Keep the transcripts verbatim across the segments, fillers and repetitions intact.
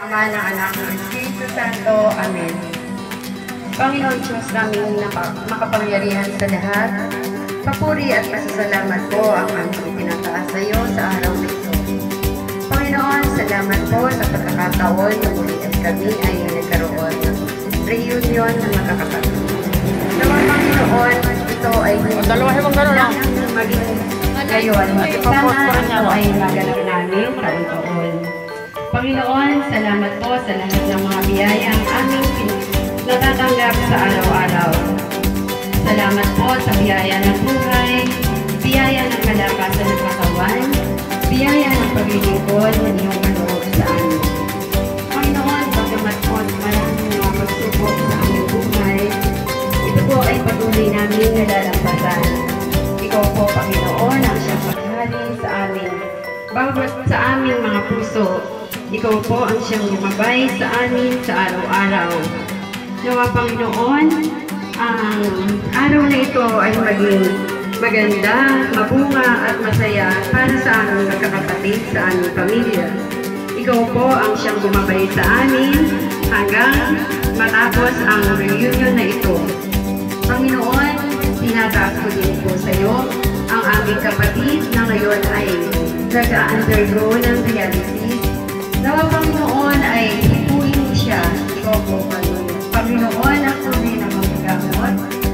Ama, ng Anak, ng Espiritu Santo. Amen. Panginoon Diyos namin na makapangyarihan sa lahat, papuri at pasasalamat po ang aming tinataas sa iyo sa araw na ito. Panginoon, salamat po sa pagkakataon na muli at kami ay nagkaroon ng reunion ng magkakapatid. Nawa Panginoon, ito ay maging ngayon. Sana ito ay maganap namin taon-taon. Panginoon, salamat po sa lahat ng mga biyayang aming natatanggap sa araw-araw. Salamat po sa biyaya ng buhay, biyaya ng kalakasan ng katawan, biyaya ng paglilingkod ng iyong kaloob sa amin. Panginoon, bagamat po maraming mga pagsubok sa aming buhay, ito po ay patuloy namin nalalampasan. Ikaw po, Panginoon, ang siyang paghali sa amin. Bawat sa aming mga puso, ikaw po ang siyang lumabay sa amin sa araw-araw. Nawa Panginoon, ang araw na ito ay maging maganda, mabunga at masaya para sa aming magkakapatid, sa aming pamilya. Ikaw po ang siyang gumabay sa amin hanggang matapos ang reunion na ito. Panginoon, tinataas ko din po sa iyo ang aming kapatid na ngayon ay nag-undergo ng dialysis. Nawa Panginoon ay hipuin mo siya. Ikaw po, Panginoon, ang tunay na magagamot.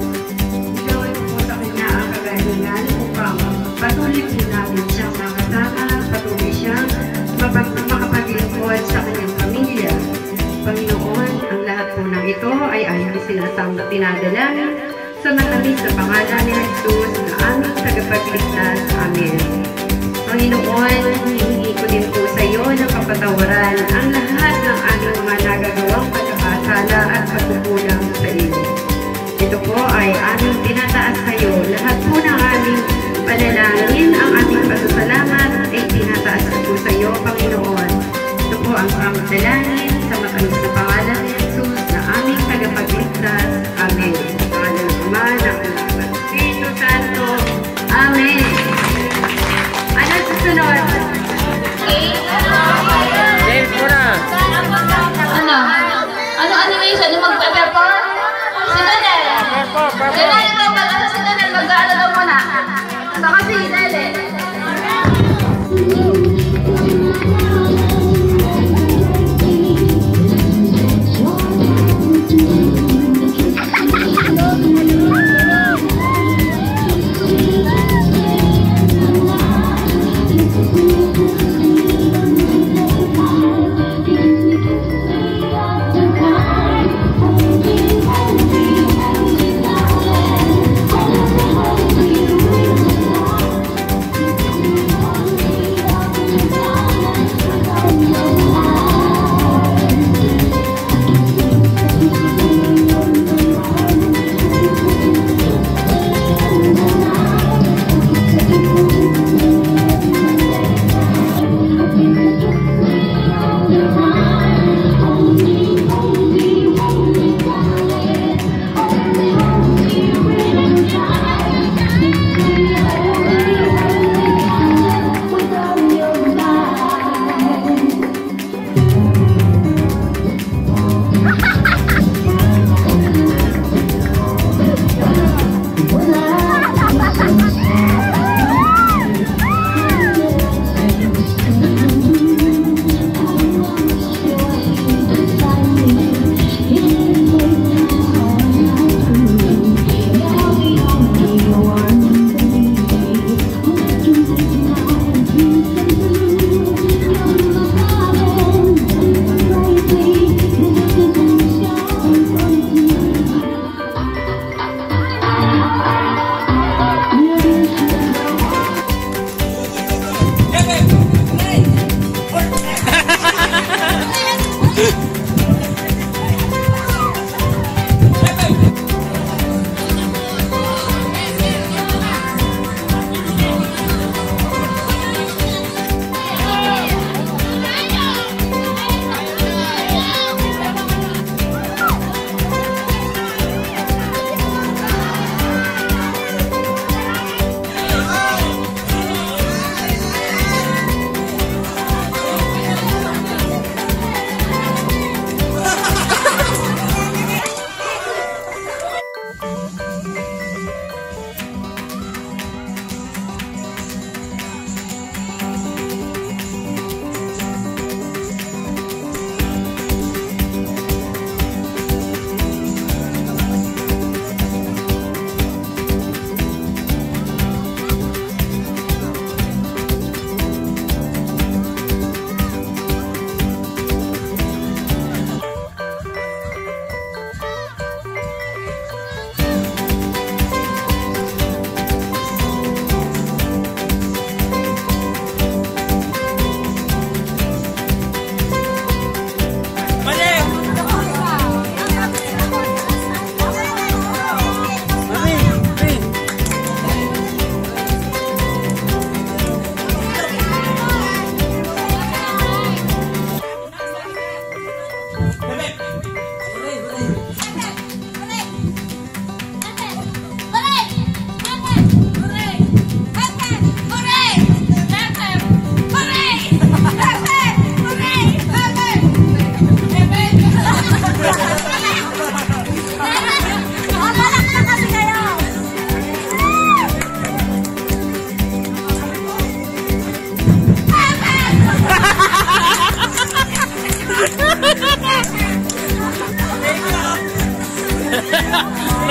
Ikaw po sa kanya ang kagalingan upang patuloy po namin siyang makasama, patuloy siyang makapaglingkod sa kanyang pamilya. Panginoon, ang lahat po ng ito ay aming sinasang tinadalangin sa matamis na pangalan ni Jesus na aming tagapagligtas. Amen. Panginoon, hihingi ko din po sa iyo ng kapatawaran ang lahat ng aming mga nagagawang pagkakasala at pagkukulang sa iyo. Ito po ay aming tinataas sa iyo. Lahat po ng aming panalangin, ang aming pasasalamat ay tinataas po sa iyo, Panginoon. Ito po ang aming dalangin sa matamis na pangalan ni Jesus na aming tagapagligtas. Amen. Sa pangalan ng Ama, ng Anak, ng Espiritu Santo. Amen. Ano susunod? James muna. Ano? Ano animation? Yung magpe-perform? Si Daniel. Daniel, ikaw ba? Ano si Daniel? Mag-ano daw muna? Saka si Lele.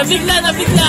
Nabigla, nabigla!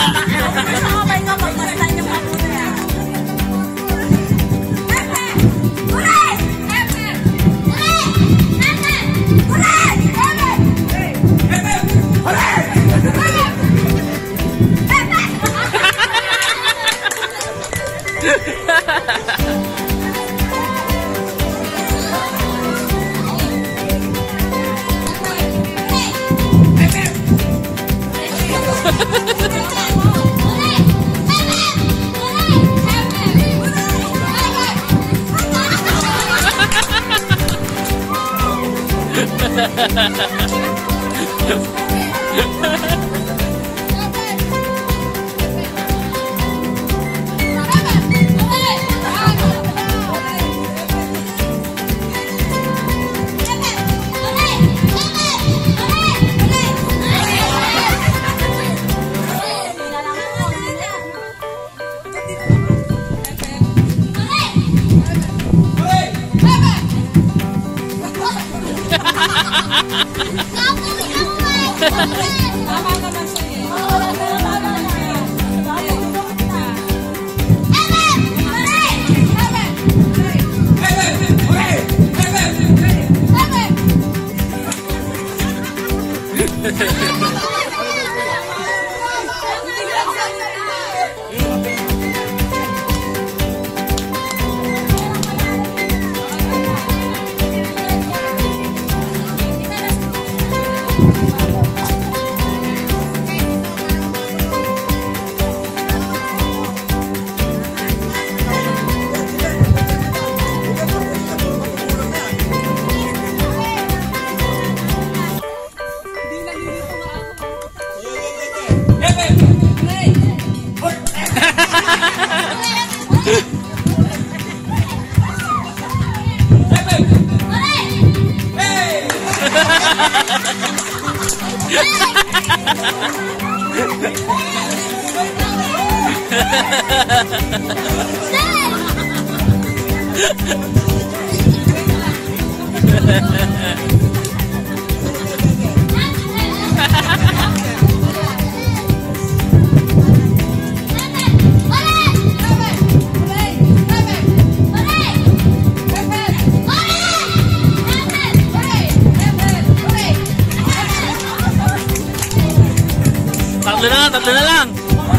Tatlo na lang, tatlo na lang.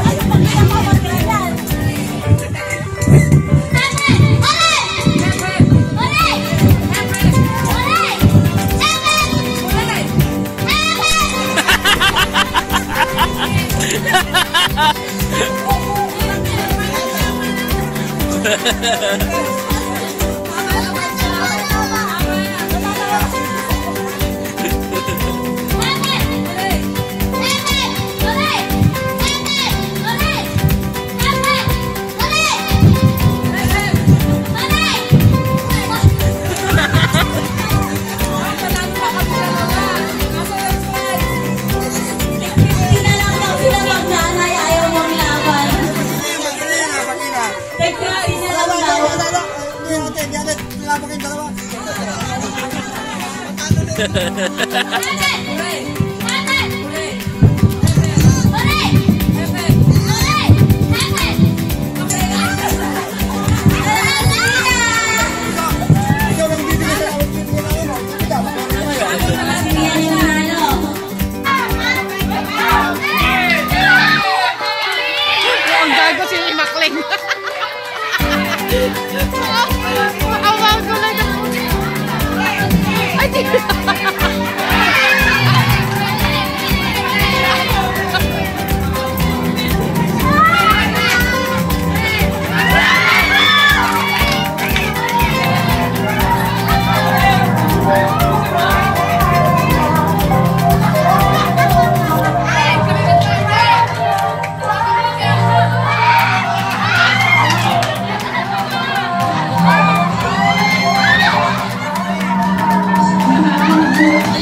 Ang gago si Makling. Awal ko lang. Ay, di. Thank you.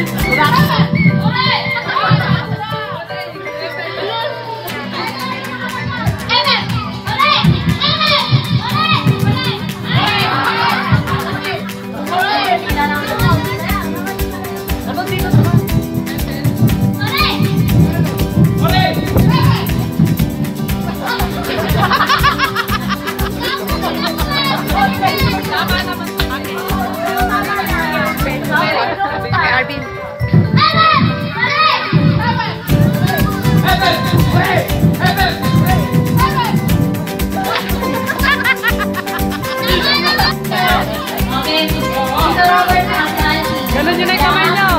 Ganun yun ang kamay nyo.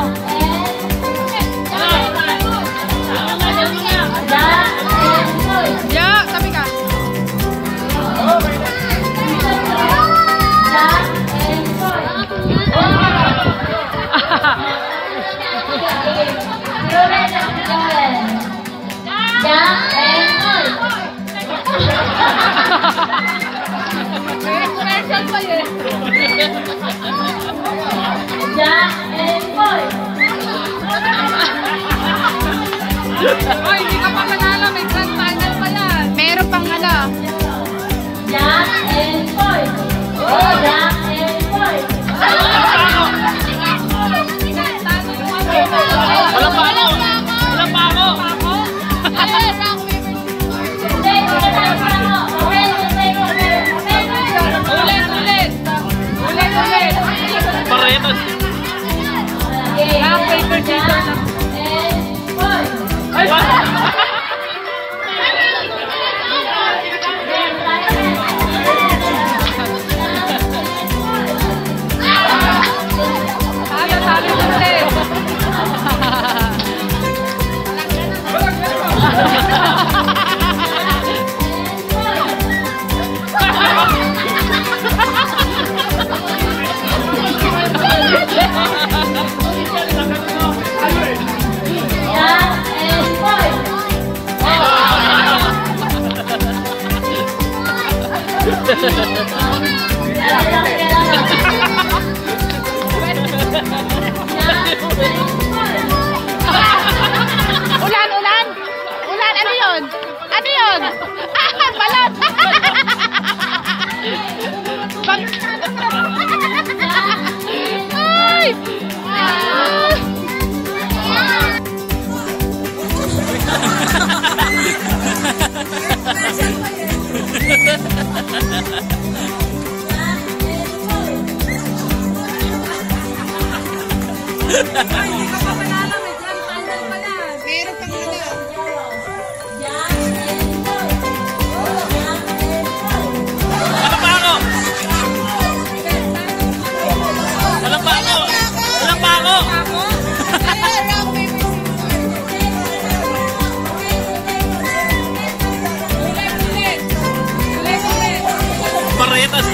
Ya, tabi ka. Commercial pa yun. Jack and Boy. Ay, hindi ka pa manalo. May grand final pa yan. Meron pang ano. Jack and Boy. Oh, Jack and Boy. Walang pa ako! Walang pa ako! Hindi, hindi tayo pa ako. Okay, okay, okay. Ulit, ulit. Ulit, ulit. Paretos! Okay. Ah, paper scissors. And Boy. Ay, Talo, talo ulit. Jack and Boy. Ulan, ulan. Ulan, ano yun? Ano yun? Ah, balot. Bag- Ay! Ah! Meron pang ano. Walang pa ako! Walang pa ako! Walang pa ako! Paretos!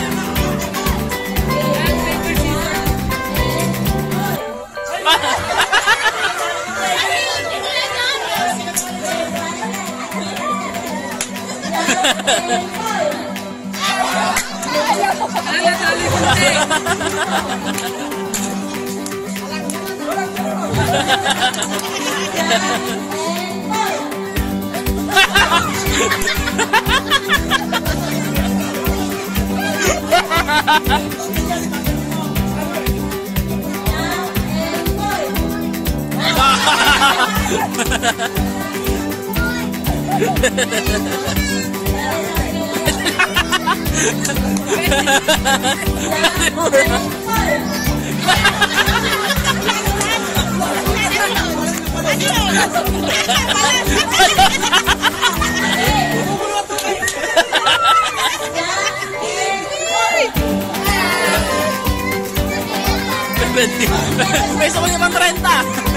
May sa kanya pang trenta!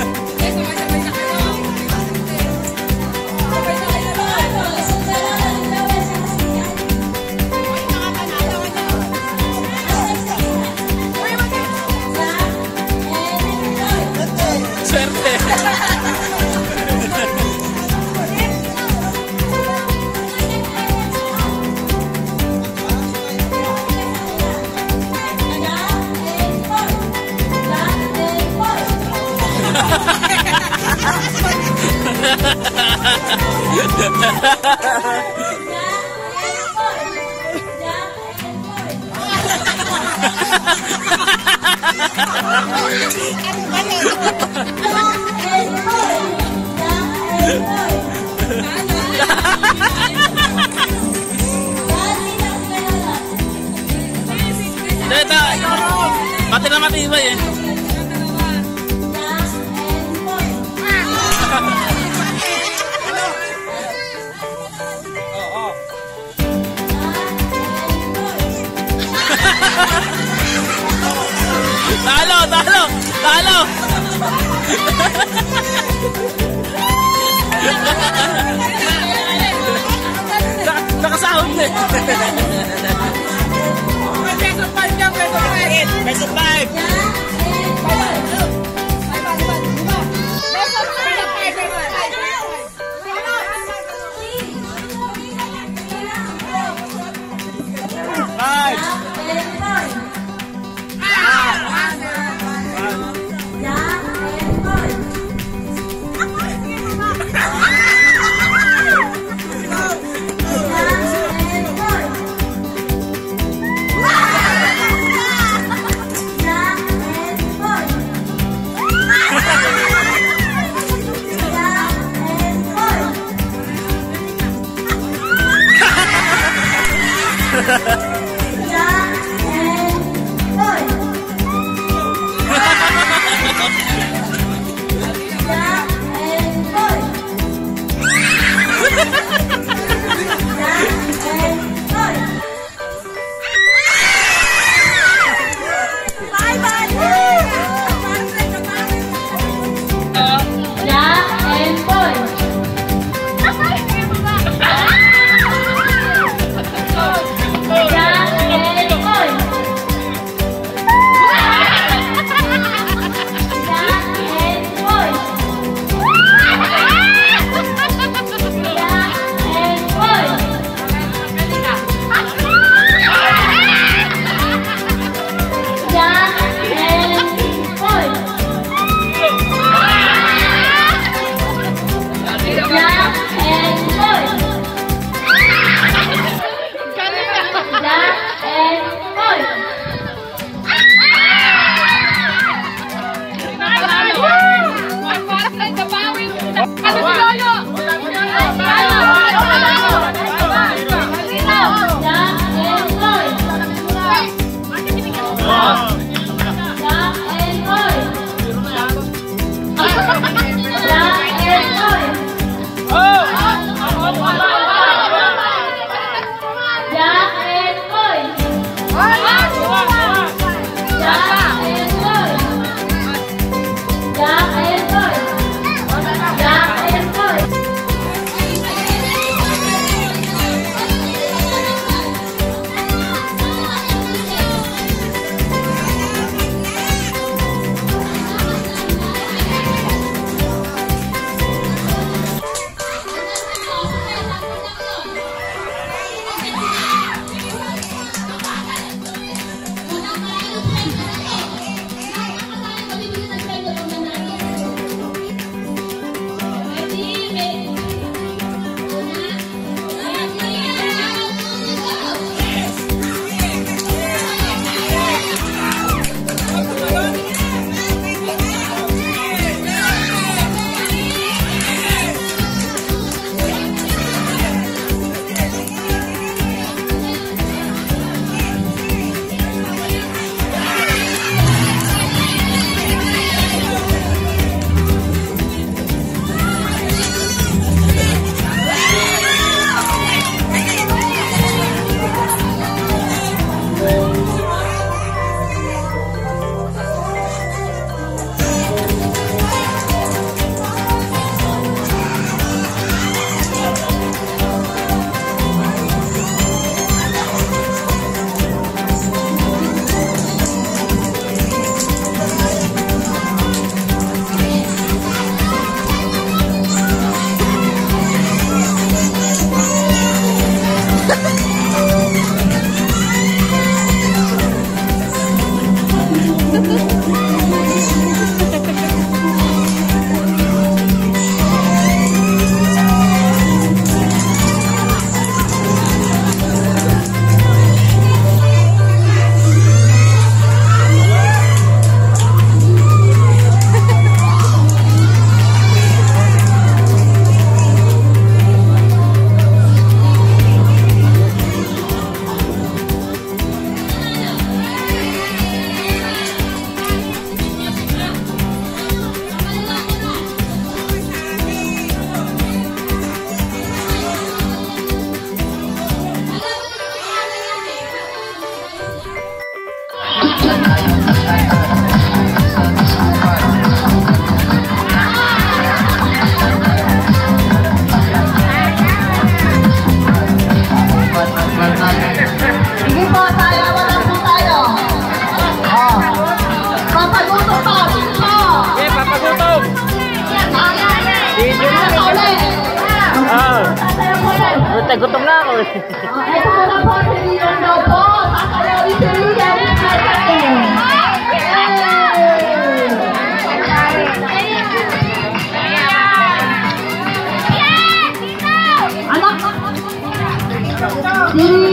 Swerte! Dito, mati na matibay eh. Talo, talo, talo. Nakasahod na eh. Peso five ka, peso five. Peso five. Five. Yeah. nagutom na ako. Ito muna po, si Rian daw po. Sasayawi si Rian. Anak! Si